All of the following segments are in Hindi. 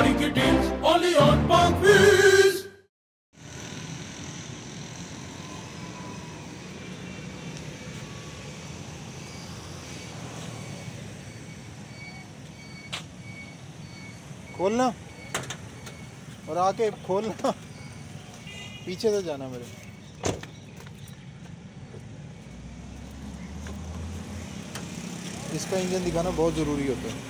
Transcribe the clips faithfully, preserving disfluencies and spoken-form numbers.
Gaudi ki deals only on Parkways. खोलना और आके खोलना, पीछे से जाना मेरे। इसका इंजन दिखाना बहुत ज़रूरी होता है।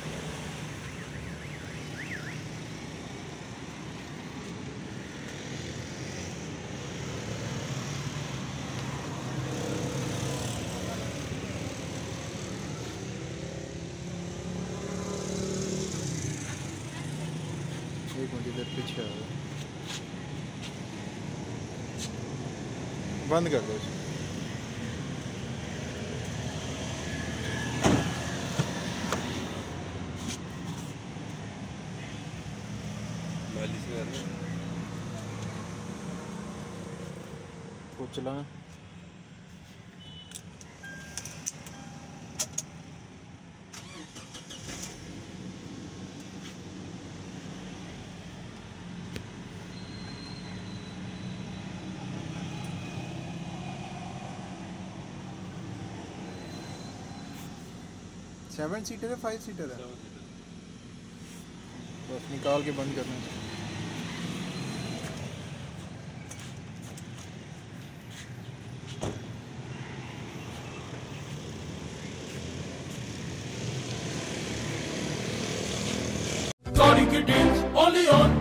एक मिनट इधर पीछे आ गया, बंद कर दो इसे। को चलाना। सेवन सीटर है, फाइव सीटर है? बस निकाल के बंद करना है। Gaudi ki deals only on